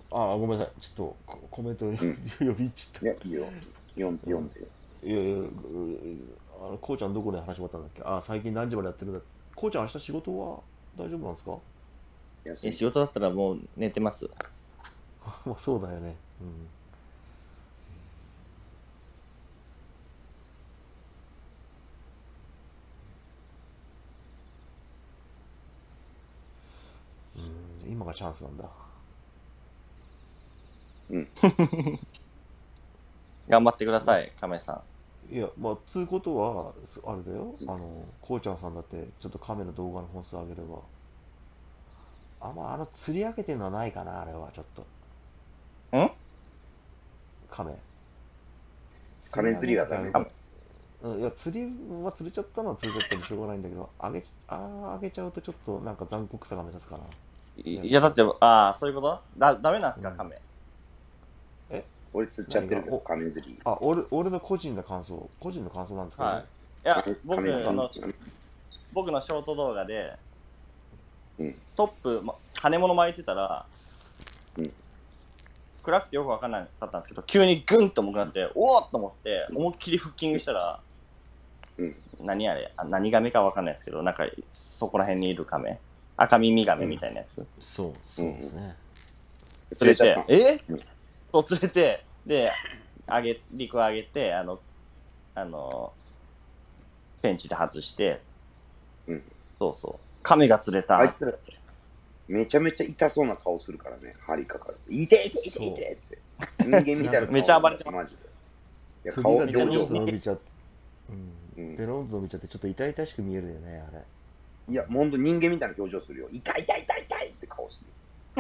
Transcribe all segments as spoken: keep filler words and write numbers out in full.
ああ、ごめんなさい。ちょっとココメントうん。 呼びちゃっいや、いいよ。読んで、 た。うん。 読んで。 いやいや、うあの、こうちゃんどこで話し終わったんだっけ？ああ、最近何時までやってるんだ。こうちゃん明日仕事は大丈夫なんですか？ 休み。 え、仕事だったらもう寝てます。 まあそうだよね。うん。今がチャンスなんだ。 うん。 頑張ってくだまあ、 さい、亀さいや、まあ、つうことは、すあれだよ。あの、こうちゃんさんだって、ちょっと亀の動画の本数上げれば。あんまあの、釣り上げてるのはないかな、あれは、ちょっと。 ん。ん。 亀。釣り金上げな釣りはダメ。 きゃあれだ。うん、いや、釣りは釣れちゃったのは釣れちゃったんでしょうがないんだけど、あげ、あー、あげちゃうとちょっとなんか残酷さが目立つかな。釣り上いや、 げちゃうと。 だって、ああ、そういうことだ、ダメなんすか、 うん。 亀。 え俺釣っちゃってるけど、 何がお、 金釣り。 あ、俺、俺の個人の感想、個人の感想なんですけどね。 はい。いや、 金、 僕金、金、 の、僕のショート動画で、 うん。 トップ、ま、金物巻いてたら、 うん。 暗くてよくわかんなかったんですけど、急にグンと重くなって、おおっと思って、思いっきりフッキングしたら、 うん。 何あれあ、何亀かわかんないですけど、なんか、そこら辺にいる亀。赤耳亀みたいなやつ。 そう、そうですね。 釣れちゃった連れて、えの。うん。 そう連れて、で、あげ、陸上げて、あの、あの、ペンチで外して、 うん。 そうそう。亀が釣れたって。 あいつら、めちゃめちゃ痛そうな顔するからね、針かかる。痛い痛い痛い痛いって。人間みたいな顔めちゃ暴れてます。 マジで。いや、 首顔、 がベロン表情が。 と伸びちゃって、うん。 うん。 ベロンと伸びちゃってちょっと痛々しく見えるよね、あれ。 いや、ほんと人間みたいな表情するよ。痛い痛い痛い痛いって顔する。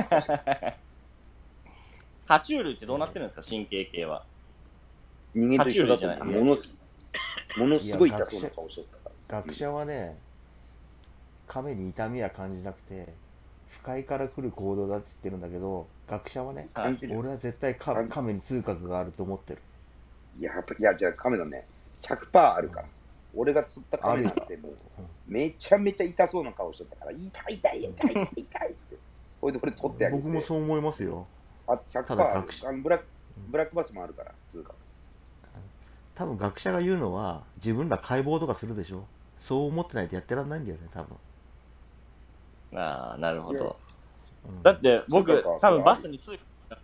爬虫類ってどうなってるんですか、神経系は。 人間と一緒だと思う。 爬虫類じゃないもの、ものいや、 すごい痛学者、 そうな顔しとったから。 学者はね、亀に痛みは感じなくて、不快から来る行動だって言ってるんだけど、学者はね、 はい。 感じるよ。 俺は絶対か感じ亀に痛覚があると思ってる。 いや、やっぱいや、じゃあカメラね、ひゃくパーセントあるから。俺が釣ったカメあるよ。 なんてもう、めちゃめちゃ痛そうな顔しとったから、痛い痛い痛い痛い痛いって。これでこれ取ってあげて。 僕もそう思いますよ。 あ、 ただひゃくパーセントある。 学者、 あのブラック、ブラックバスもあるから、通貨。 多分学者が言うのは、自分ら解剖とかするでしょ。そう思ってないとやってらんないんだよね、多分。 ああ、なるほいや、 ど。 うん。 だって通貨僕、 か、 多分それある。 バスに通、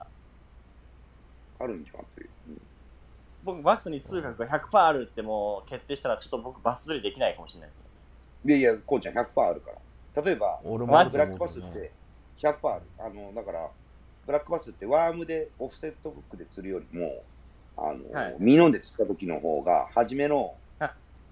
あるんじゃんっていう。うん。 僕バスに通学がひゃくパーセントあるってもう決定したら、ちょっと僕バス釣りできないかもしれないですね。 いやいや、こうちゃんひゃくパーセントあるから。例えば、 俺もあるとマジブラック思うけどね。 バスってひゃくパーセントある。あの、だから、ブラックバスってワームでオフセットフックで釣るよりも、あの、 はい。 ミノで釣った時の方が、初めの、 はい。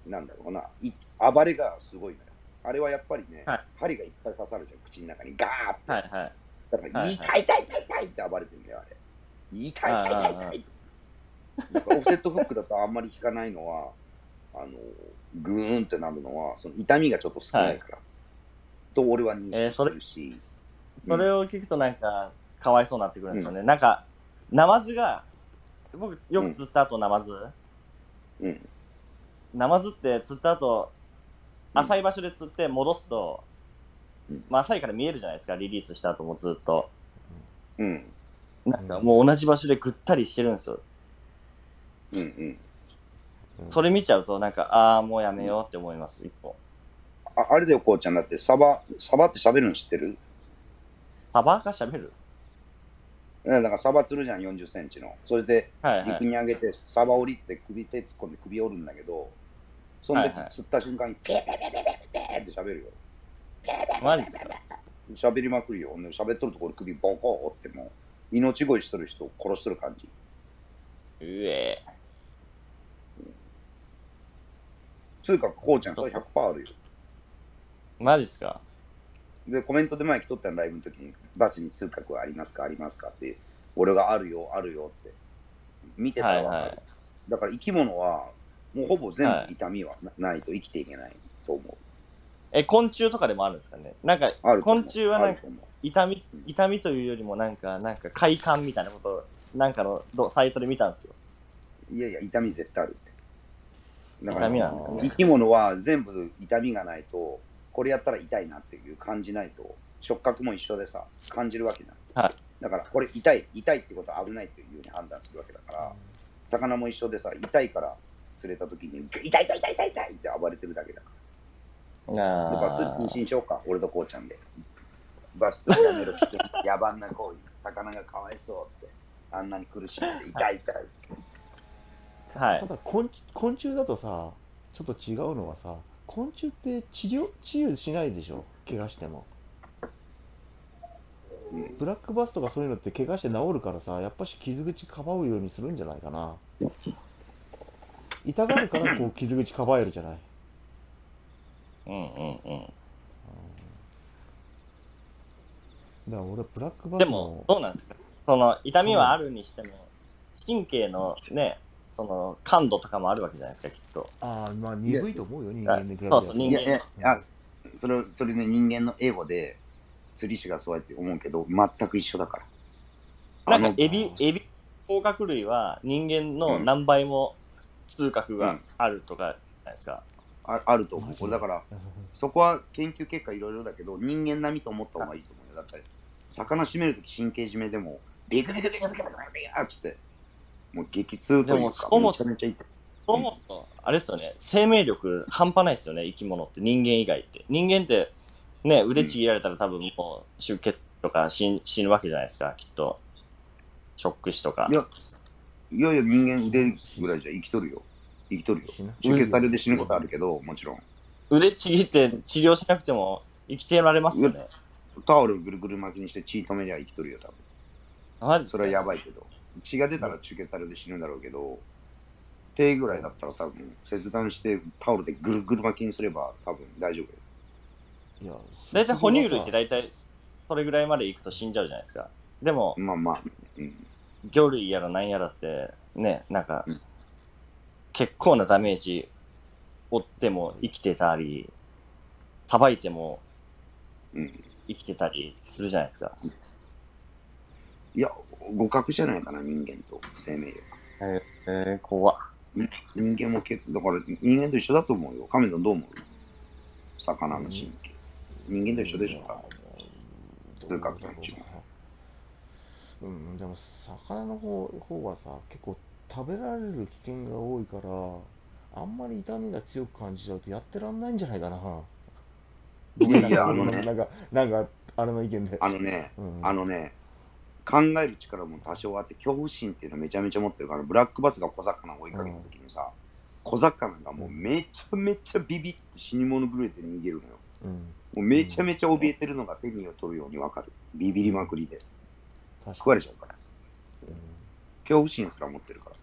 なんだろうな、い暴れがすごいのよ。あれはやっぱりね、 はい。 針がいっぱい刺さるじゃん、口の中にガーって。 はい。はい。 だから、 はい。 痛い痛い痛い痛いって暴れてるんだよ、あれ。痛い痛い痛い痛いあ痛い。だからオフセットフックだとあんまり効かないのは、あの、グーンってなるのは、その痛みがちょっと少ないから。と俺は認識してるし、 それを聞くとなんか、かわいそうになってくるんですよね。うん、なんか、ナマズが、僕よく釣った後ナマズ、 うん、 ナマズって釣った後、浅い場所で釣って戻すと、うん、まあ浅いから見えるじゃないですか、リリースした後もずっと。 うん。 なんかもう同じ場所でぐったりしてるんですよ。 うんうん。 それ見ちゃうと、なんか、ああ、もうやめようって思います、一本。 あ、あれだよ、こうちゃんだって、サバ、サバって喋るの知ってる？ サバが喋る？ だからサバ釣るじゃん、よんじゅっセンチの。それで、陸に上げて、サバ降りて首手突っ込んで首折るんだけど、その時釣った瞬間に、ペーペーペーペーペーって喋るよ。 マジっすか？ 喋りまくるよ。喋っとるところ首ボコーってもう、命乞いしとる人を殺しとる感じ。 うえー。 つうか、こうちゃん、それ ひゃくパーセント あるよ。 マジっすか？ で、コメントで前来とったの、ライブの時に、バスに通覚はありますかありますかって、俺があるよ、あるよって。見てたらわかる。はいはい、だから生き物は、もうほぼ全部痛みはないと生きていけないと思う。はい、 え、昆虫とかでもあるんですかね？なんか、昆虫はなんか、痛み、痛みというよりもなんか、なんか快感みたいなことを、なんかのサイトで見たんですよ。 いやいや、痛み絶対あるって。 痛みなんですかね。 生き物は全部痛みがないと、これやったら痛いなっていう感じないと、触覚も一緒でさ、感じるわけなはい。 だからこれ痛い痛いってことは危ないというふうに判断するわけだから、魚も一緒でさ、痛いから釣れた時に痛い痛い痛い痛い痛いって暴れてるだけだから。でバス妊娠しようか、俺とこうちゃんで。バスやめろ、野蛮な行為、魚がかわいそうって、あんなに苦しんで痛い痛い。 はい。 ただ昆昆虫だとさ、ちょっと違うのはさ、昆虫って治療治癒しないでしょ、怪我しても。 うん、 ブラックバスとかそういうのって怪我して治るからさ、やっぱし傷口かばうようにするんじゃないかな。痛がるからこう傷口かばえるじゃない。 うんうんうん。 だから俺ブラックバスでも、どうなんですか、その痛みはあるにしても、神経のね、その感度とかもあるわけじゃないですか、きっと。 ああ、まあ鈍いと思うよ、人間で比べたら。 そうそう、人間いやいや、あ、それ、それね、人間のエゴで、釣り師がそうやって思うけど、全く一緒だから。 なんか、エビ、エビ、甲殻類は人間の何倍も痛覚があるとかじゃないですか。 うん、あ, あると思う。これだから、そこは研究結果いろいろだけど、人間並みと思った方がいいと思うよ。だって、魚締めるとき神経締めでも、ビクビクビクビクビクビクっつって、もう激痛というか、めちゃめちゃ痛い。 そう思うと、あれですよね、生命力半端ないですよね、生き物って、人間以外って。人間って、ね、腕ちぎられたら多分もう出血とか死死ぬわけじゃないですか、きっと。ショック死とか。 いや、いやいや、人間腕ぐらいじゃ生きとるよ。生きとるよ。出血されて死ぬことあるけど、もちろん。 腕ちぎって治療しなくても生きてられますよね。 タオルぐるぐる巻きにして血止めりゃ生きとるよ、多分。 マジそれはやばいけど。血が出たら出血されて死ぬんだろうけど、手ぐらいだったら多分、切断してタオルでぐるぐる巻きにすれば多分大丈夫よ。 いや、 大体哺乳類って大体それぐらいまで行くと死んじゃうじゃないですか。でも、 まあまあ、うん、 魚類やら何やらってね、なんか、 うん、 結構なダメージ負っても生きてたり、さばいても生きてたりするじゃないですか。 うん、いや、互角じゃないかな、人間と生命力。 えー、えー、怖っ。 人間も結構、だから人間と一緒だと思うよ。亀のどう思う？魚の神経。人間と一緒でしょ、多分。痛覚との違い。 うん、でも魚の方方はさ、結構食べられる危険が多いから、あんまり痛みが強く感じちゃうとやってらんないんじゃないかな。 いやいや、あのね、 なんか、なんか、あれの意見で。 あのね、うん、あのね、考える力も多少あって、恐怖心っていうのめちゃめちゃ持ってるから、ブラックバスが小魚を追いかけた時にさ、うん、小魚がもうめちゃめちゃビビって死に物狂いで逃げるのよ。うん、もうめちゃめちゃ怯えてるのが手にを取るようにわかる。ビビりまくりで。食われちゃうから、うん、恐怖心すら持ってるから、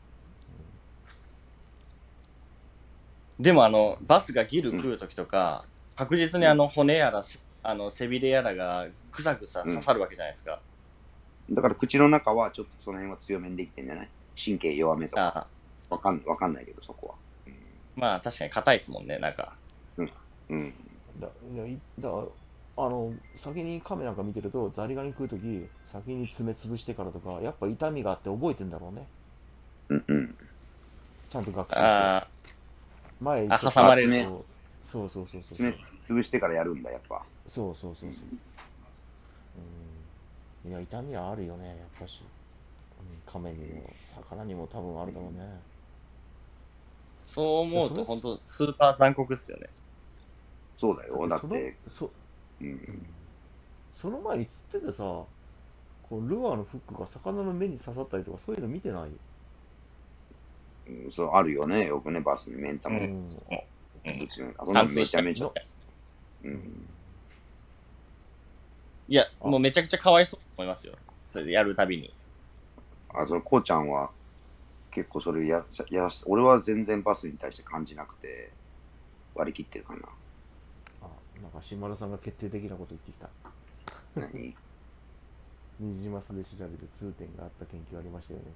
うん、でもあのバスがギル食う時とか、うん、確実にあの骨やらあの背びれやらがぐさぐさ刺さるわけじゃないですか、 うん、だから口の中はちょっとその辺は強めにできてんじゃない？神経弱めとかわかんわかんないけどそこは、 うん、まあ確かに硬いですもんね、なんか、 うんうん、 だだあの先にカメなんか見てると、ザリガニ食うとき先に爪潰してからとか、やっぱ痛みがあって覚えてんだろうね。 うんうん。 ちゃんと学習して。 あ前あ、挟まれる。 そうそうそうそう。 爪潰してからやるんだ、やっぱ。 そうそうそうそう。うん。いや、痛みはあるよね、やっぱし。うん、カメにも、魚にも多分あるだろうね。 そう思うと、本当スーパー残酷っすよね。 そうだよ、だって。 そうん、その前に釣っててさ、こうルアーのフックが魚の目に刺さったりとか、そういうの見てない？ うん、そうあるよね、よくね、バスにメンタも、うん、うちの、あめちゃめちゃ、うん、 いや、もうめちゃくちゃかわいそうと思いますよ、それでやるたびに。 あ、そのこうちゃんは結構それややらし、俺は全然バスに対して感じなくて割り切ってるかな。 なんか島田さんが決定的なこと言ってきた。 何？ ニジマスで調べて痛点があった研究ありましたよね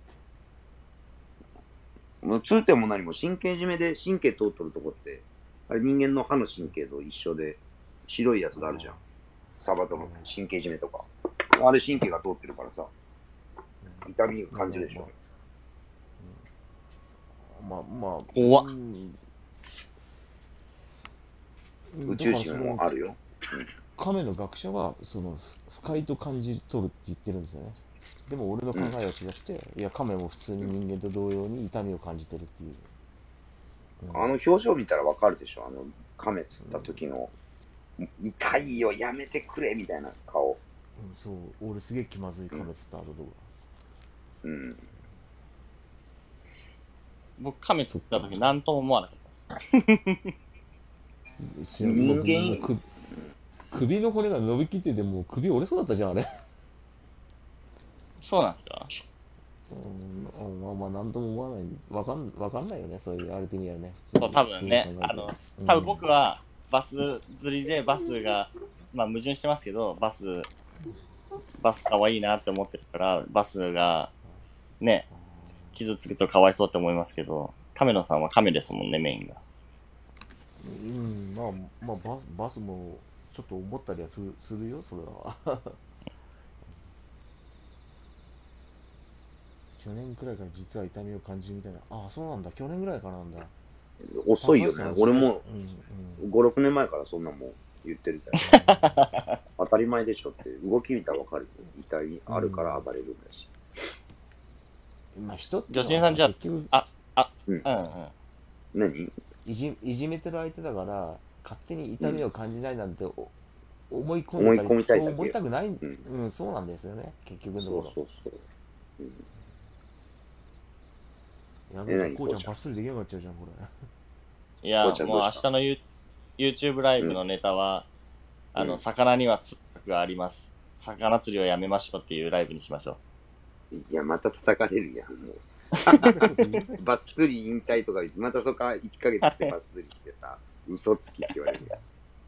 って。 もう痛点も何も神経締めで神経通っとるとこって、あれ人間の歯の神経と一緒で白いやつがあるじゃん。サバとの神経締めとか。あれ神経が通ってるからさ、痛みを感じるでしょ。 まあまあ、 怖っ。 宇宙人もあるよ。 亀の学者はその深快と感じ取るって言ってるんですよね。でも俺の考えは違って、いや亀も普通に人間と同様に痛みを感じてるっていう、うん、 あの表情見たらわかるでしょ、あの亀釣った時の、うん、痛いよやめてくれみたいな顔、 うん、そう俺すげえ気まずい亀釣った後とか、 うん、うん、 僕亀釣った時何とも思わなかったです。 人間僕首の骨が伸びきっててもう首折れそうだったじゃんあれ。 そうなんですか。 うん、まあまあ何とも思わない、わかんわかんないよね、そういうあれ的にはね。 そう多分ね、あの多分僕はバス釣りでバスがまあ矛盾してますけど、バスバス可愛いなって思ってるからバスがね傷つくとかわいそうって思いますけど、亀野さんは亀ですもんね、メインが。 うん、まあまあババスもちょっと思ったりはするするよそれは。去年くらいから実は痛みを感じるみたいな。ああそうなんだ、去年ぐらいからなんだ。 遅いよね、俺もうん、 ごろくねんまえからそんなもん言ってるじゃん。当たり前でしょって、動き見たらわかるよ、痛いあるから暴れるんだし、 うん、まあ人って女子さんじゃああうんうんうん何いじいじめてる相手だから勝手に痛みを感じないなんて、うん、思い込んでたり、思い込みたいだけ、 そう思いたくない、うん、 うん、 そうなんですよね結局のところ。 そうそうそう、うん、 やべえ、こうちゃんパストリできなくなっちゃうじゃんこれ。 いやもう明日の YouTube ライブのネタは、うん、あの魚には通学があります、魚釣りをやめましょうっていうライブにしましょう。いやまた叩かれるやんもう。バス釣り引退とか言って、またそこからいっかげつしてバス釣りしてさ、嘘つきって言われるやん。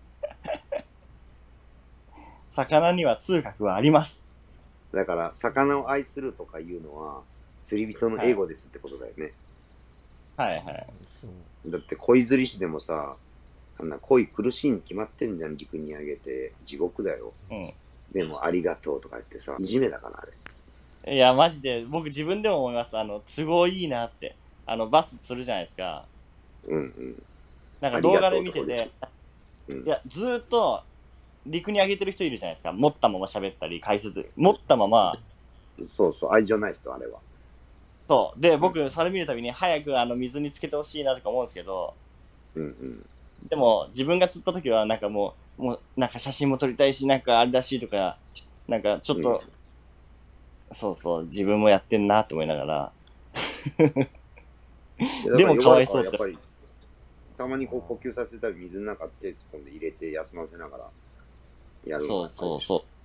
魚には通学はあります。 だから、魚を愛するとかいうのは、釣り人のエゴですってことだよね。 はい、はい、はい。 だって鯉釣り師でもさ、あんな鯉苦しいに決まってんじゃん、陸にあげて。地獄だよ。 うん。 でもありがとうとか言ってさ、いじめだからあれ。 いや、マジで、僕自分でも思います。あの、都合いいなって。あの、バス釣るじゃないですか。 うんうん。 なんか動画で見てて、 うん、 いや、ずーっと陸に上げてる人いるじゃないですか。持ったまま喋ったり、解説。持ったまま。 そうそう、愛情ない人、あれは。 そう。で、僕、それ見るたびに、早くあの、水につけてほしいなとか思うんですけど、 うんうん。 でも、自分が釣った時は、なんかもう、もう、なんか写真も撮りたいし、なんかあれだしとか、なんかちょっと、うんそうそう、自分もやってんなって思いながら。でもかわいそうって。やっぱりたまにこう呼吸させたり、水の中手突っ込んで入れて休ませながらやるのが。 そうそうそう。